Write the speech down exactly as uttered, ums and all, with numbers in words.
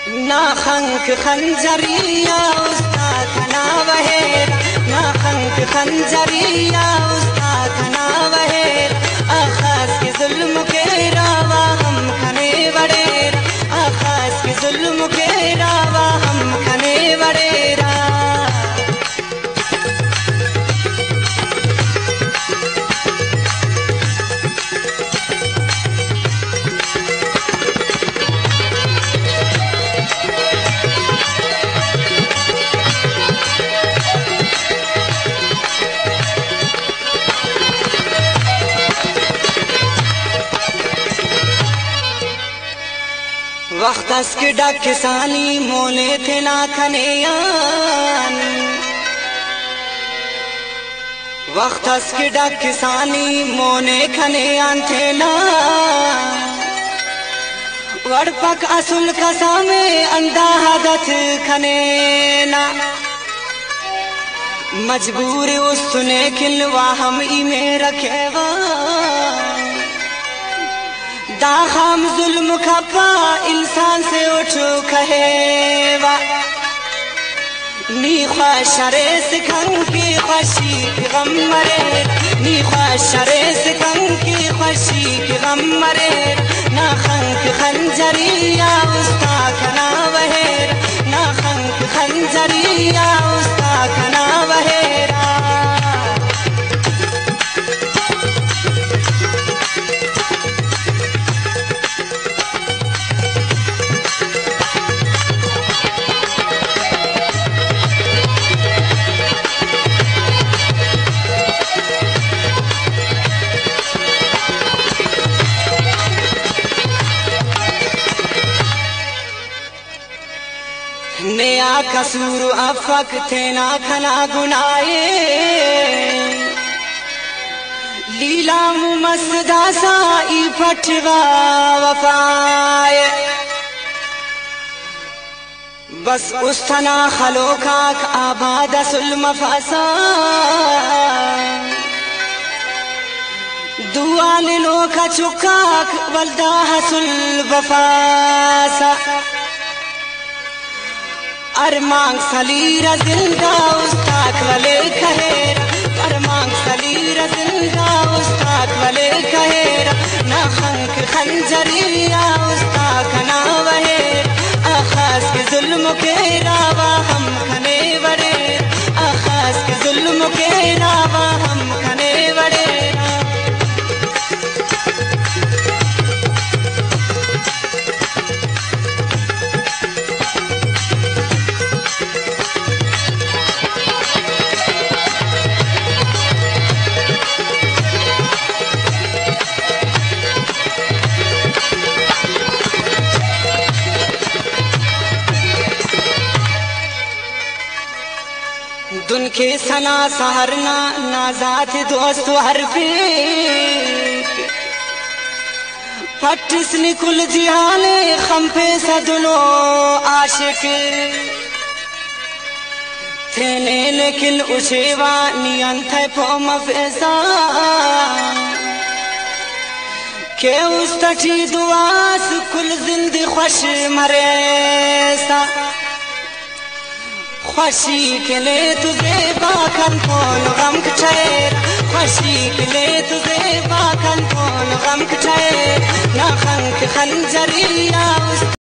ना खंक खंजरिया उस्ताद ना वहेरा, ना खंक खंजरिया उस्ताद ना वहेरा। आखास के जुल्म के रावा हम खने वडेरा, आखास के जुल्म के रावा हम खने वडेरा। वक्त के डाक किसानी मोले थे ना खनेयान, वक्त के डाक किसानी मोने खनेयान थे ना। वड़पक असुल कसा में अंदा हदत खने ना। मजबूर उस सुने खिलवा हम ई में रखेवा। दाहम जुल्म खपा इंसान से उठो कहेवा। नी ख्वाशरे से खंग की खुशी की गम मरे, नी ख्वाशरे से खंग की खुशी की गम मरे। ना खंग खंजरिया उस्ता खना वहेरा, ना खंग खंजरिया उस्ता खना वहेरा। नया कसूर अफक थे ना खना गुनाए। लीला मुमसदा साई फटवा वफाए। बस उस तना खलो खाक आबाद सुल्म फसा। दुआ लो का चुकाक वल्दा हसुल वफासा। अरमांग सलीरा जिंदा उस्ताद वले कहेरा, अरमांग सलीरा जिंदा उस्ताद वले कहेरा। ना खंक खंजरिया उस्ताद ना वहेरा, आखास के जुल्म के रावा हम खने वडेरा, आखास के जुल्म के रावा हम खने वडेरा। दुन के सना सहरना नाजात दोस्त हर पे पट्टिस निकुल जिहाने खंपे सदनो आशिक थे लेकिन उछेवा नियन थे पोम फैसा। के उस तटी दुआस कुल जिंदी खुश मरेसा। खुशी के ले तुझे बाखन कौन गम कचेर, खुशी के ले तुझे बाखन कौन गम कचेर। ना खंक खंजरिया